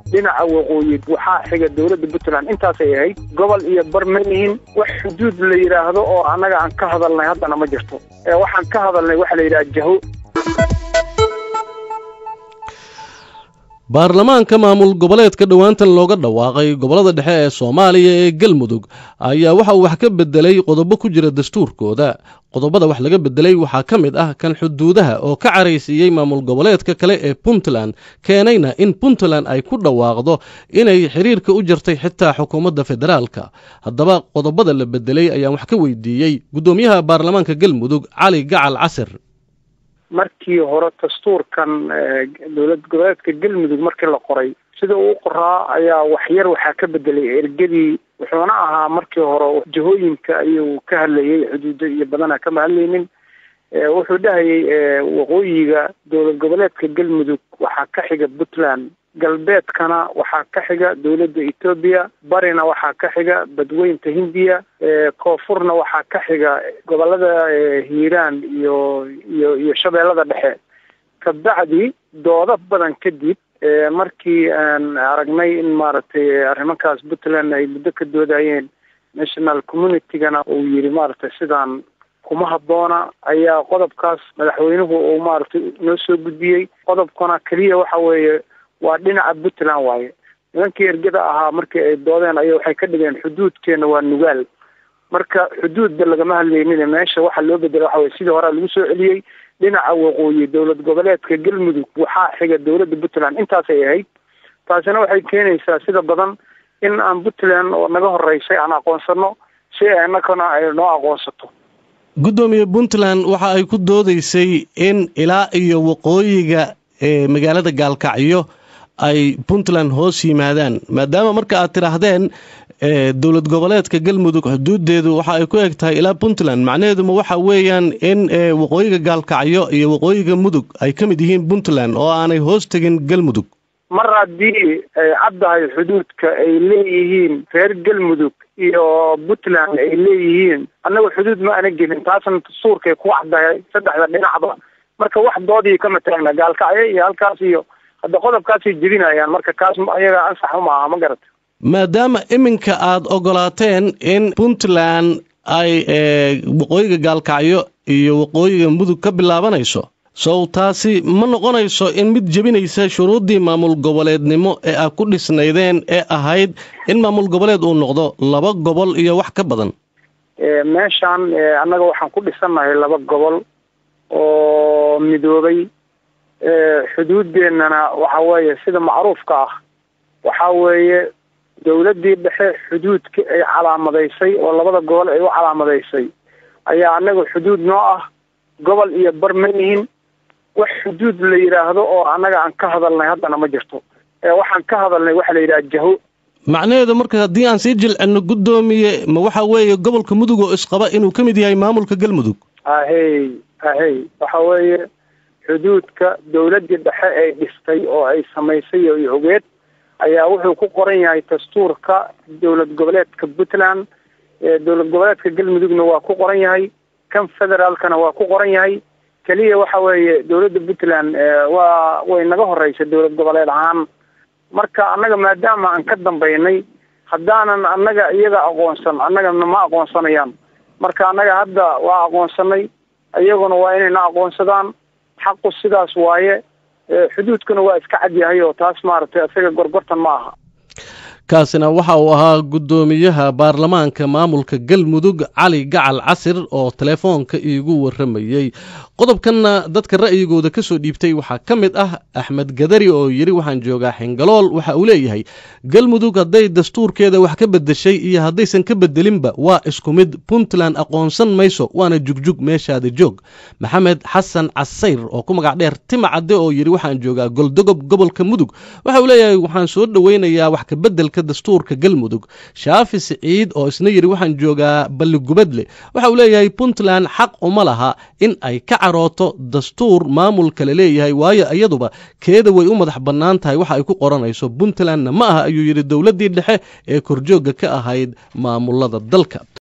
dhinaca waqooyi waxaa xiga dowladda Puntland intaasay ahayd gobol iyo barmanihin wax xuduud la yiraahdo oo anaga aan ka hadalnay haddana ma jirto waxaan ka hadalnay waxa la yiraahdo jaho baarlamaanka maamul goboleedka dhawaantan looga dhawaaqay gobolada dhexe ee Soomaaliya ee Galmudug ayaa waxa uu wax ka bedelay qodobo ku jira dastuurkooda qodobada wax laga bedelay waxa kamid ah kan xuduudaha oo ka careysiyay maamul goboleedka kale ee Puntland keenayna in Puntland ay ku dhawaaqdo inay xiriirka u jirtay xitaa xukuumadda federaalka haddaba qodobada la bedelay ayaa wax ka weydiiyay gudoomiyaha baarlamaanka Galmudug Cali Gacal Casir markii hore dastuurkan dowlad goboleedka Galmudug markii la qoray sida uu qoraa ayaa wax yar waxa ka bedelay ergadii wuxuuna ahaa markii hore jihooyinka ayuu ka hadlayay xuduud iyo badana ka hadlaynin wuxuu dhahayay waqooyiga dowlad goboleedka Galmudug waxa ka xiga Puntland galbeedkana waxa ka xiga dowladda Itoobiya barina waxa ka xiga badweynta Hindiya koonfurna waxa ka xiga gobolada Hiiraan iyo shabeellada dhexe ka bacdi doodo badan kadib markii aan aragnay in maaragtay arrimahaas Puntland ay muddo ka doodayeen national community-gana uu yiri maaragtay sidaan kuma habboona ayaa qodobkaas madaxweynuhu uu maaragtay noo soo gudbiyay qodobkana kaliya waxa weeye waa dhinaca Puntland waaye nimankii ergada ahaa markii ay doodeen ayay waxay ka dhigeen xuduudkeena waa nugaal marka xuduudda lagama hadlaynin meesha waxa loo bedelay waxa weeye sidii hore lagu soo celiyay dhinaca waqooyi dowlad goboleedka Galmudug waxaa xiga dowladda Puntland intaasay ahayd taasina waxay keenaysaa sida badan in aan Puntland oo naga horeysay aan aqoonsano si aynakana ay noo aqoonsato gudoomiye Puntland waxa ay ku doodaysay in ilaa iyo waqooyiga magaalada Gaalkacyo ay Puntland hoos yimaadaan maadaama marka aad tiraahdeen dowlad goboleedka Galmudug xuduudeedu waxa ay ku egtahay ilaa Puntland macnaheedu waxa weeyaan in waqooyiga Gaalkacyo iyo waqooyiga Mudug ay kamid yihiin Puntland oo aanay hoos tagin Galmudug mar haddii caddahay xuduudka ay leeyihiin reer Galmudug iyo Puntland ay leeyihiin annaga xuduud ma ana gelin taasna suurkay ku caddahay saddexda dhinacba marka wax doodii kama taagna Gaalkacyo iyo halkaas iyo hadda qodobkaasi jibinayaan marka kaas ayaga ansax uma aha ma garat maadaama iminka aad ogolaateen in Puntland ay waqooyiga Gaalkacyo iyo waqooyiga Mudug ka bilaabanayso soo taasi ma noqonayso in mid jabinaysa shuruudii maamul goboleednimo ee aad ku dhisnaydeen ee ahayd in maamul goboleed uu noqdo laba gobol iyo wax ka badan meeshan annaga waxaan ku dhisanahay laba gobol oo midoobay xuduudeennana waxa weeye sida macruufka ah waxa weeye dowladdii dhexe xuduudka ay calaamadaysay oo labada gobol ay u calaamadaysay ayaa annaga xuduud noo ah gobol iyo barmanihin wax xuduud la yiraahdo oo annaga aan ka hadalnay haddana ma jirto waxaan ka hadalnay waxa la yiraahdo jaho macnaheedu marka haddii aan sii jilcino gudoomiye ma waxa weeye gobolka Mudug oo isqaba inuu ka mid yahay maamulka Galmudug ahey waxa weeye xuduudka dowladda dhexe ay dhistay oo ay samaysay iyo ogeed ayaa wuxuu ku qoran yahay dastuurka dowlad goboleedka Puntland dowlad goboleedka Galmudugna waa ku qoran yahay kan federaalkana waa ku qoran yahay kaliya waxa weeye dowladda Puntland waa way naga horeysay dowlad goboleed ahaan marka annaga maadaama aan ka dambeynay haddaanan annaga iyaga aqoonsan annaga ma aqoonsanayaan marka annaga hadda waa aqoonsanay iyaguna waa inay na aqoonsadaan xaqu sidaas waaye xuduudkuna waa iska cad yahay oo taas maaragtay asaga gorgortan ma aha kaasina waxa uu ahaa gudoomiyaha baarlamaanka maamulka Galmudug Cali Gacal Casir oo telefoonka iigu waramayay qodobkana dadka ra'yigooda ka soo dhiibtay waxa kamid ah Axmed Gadari oo yiri waxaan joogaa Xingalool waxa uu leeyahay Galmudug haday dastuurkeeda wax ka bedeshay iyo hadaysan ka bedelinba waa isku mid Puntland aqoonsan mayso waana jugjug meeshaada joog Maxamed Xasan Casayr oo ku magac dheer Timacade oo yiri waxaan joogaa Goldogob gobolka Mudug waxa uu leeyahay waxaan soo dhaweynayaa wax ka bedelka dastuurka Galmudug Shaafi Saciid oo isna yiri waxaan joogaa Balligubadle waxa uu leeyahay Puntland xaq uma laha in ay ka carooto dastuur maamul kale leeyahay waayo iyaduba keeda way u madax banaan tahay waxa ay ku qoranayso Puntland ma aha ayuu yiri dawladii dhexe ee korjooga ka ahayd maamulada dalka